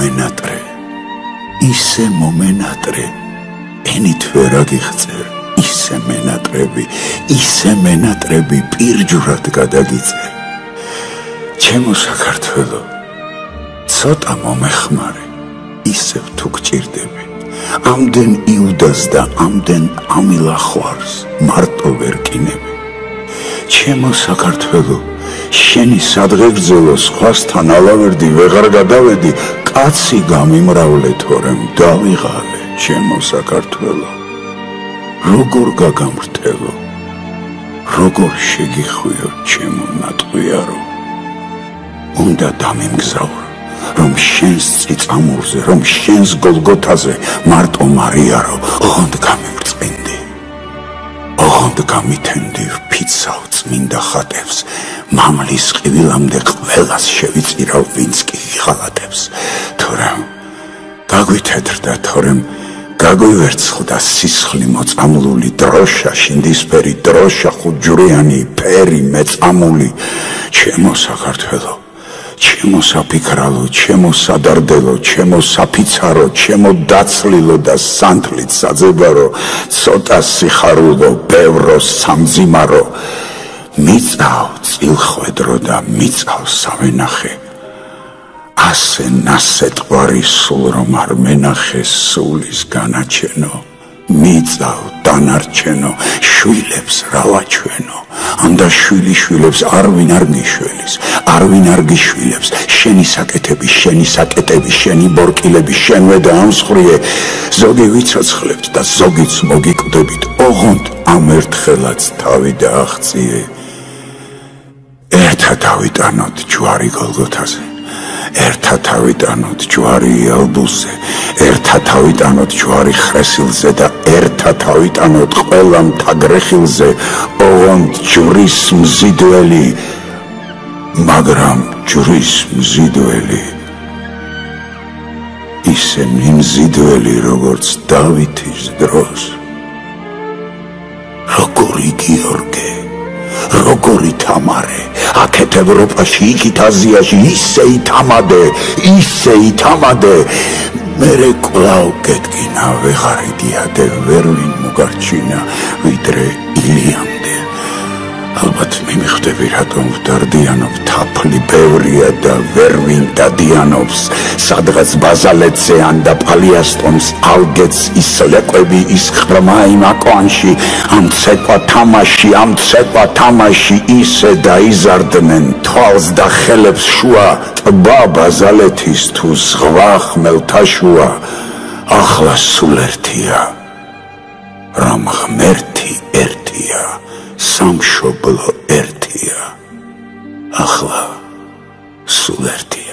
მომენატრე, ისე მომენატრე, ენით ვერ აგიღწევ, ისე მენატრები პირჯურად გადაგიწევ. ჩემო საქართველო, ცოტა მომეხმარე, ისევ თუ გჭირდები. ამდენ იუდას და ამდენ ამილახვარს მარტო ვერ კინები. ჩემო საქართველო, შენი სადღეგრძელო სხვასთან ალავერდი ვეღარ გადავედი, კაცი გამიმრავლე თორემ დავიღალე. ჩემო საქართველო, როგორ გაგამრთელო, როგორ შეგიხვიო ჩემო ნატყვიარო. უნდა დამიმგზავრო, რომ შენს წიწამურზე, რომ შენს გოლგოთაზე მარტო მარიარო, ოღონდ გამიმრწყინდი, ოღონდ გამითენდი ვფიცავ წმინდა ხატებს, მამლის ყივილამდე ყველას შევიწირავ, ვინც კი ღალატებს. თორემ გაგვითეთრდა, თორემ გაგვივერცხლდა სისხლი მოწამლული, დროშა შინდისფერი, დროშა ხუთჯვრიანი, ფერი მეწამული. ჩემო საქართველო, ჩემო საფიქრალო, ჩემო სადარდელო, ჩემო საფიცარო, ჩემო დაცლილო და სანთლით საძებარო, ცოტა სიხარულო, ბევრო სამძიმარო. მიწავ წილხვედრო და მიწავ სამენახე, ასე ნასეტყვარი სულ რომ არ მენახე, სულის განაჩენო. მიწავ დანარჩენო, შვილებს რა ვაჩვენო, ამდა შვილიშვილებს არვინ არ გიშველის, არვინ არ გიშვილებს. შენი საკეტები, შენი ბორკილები შენვე და ამსხვრიე, ზოგი ვიცოცხლებთ და ზოგიც მოგიკვდებით, ოღონდ ამ ერთხელაც თავი დააღწიე. ერთად ავიტანოთ ჯვარი გოლგოთაზე, ერთად ავიტანოთ ჯვარი იალბულზე, ერთად ავიტანოთ ჯვარი ხრესილზე და ერთად ავიტანოთ ყველა მთაგრეხილზე, ოღონდ ჯვრის მზიდველი, მაგრამ ჯვრის მზიდველი, ისე მიმზიდველი როგორც დავითის დროს. როგორი გიორგე, როგორი თამარე, აქეთ ევროპაში, იქით აზიაში, ისე ითამადე, მერე კვლავ გედგინა, ვეღარ იდიადე, ვერვინ მოგარჩინა, ვიდრე ილიამდე. ალბათ მიმიხვდები, რატომ ვდარდიანობ, თაფლი ბევრია და ვერვინ დადიანობს, სადღაც ბაზალეთზე ან და პალიასტონს ალგეთს ის ლეკვები, ის ხრმა იმ აკვანში, ამ ცეკვა თამაში ისე დაიზარდნენ თვალს და ხელებს შუა, ტბა ბაზალეთის თუ ზღვა ხმელთაშუა. ახლა სულ ერთია, რომ ღმერთი ერთია, სამშობლო ერთია, ახლა სულ ერთი.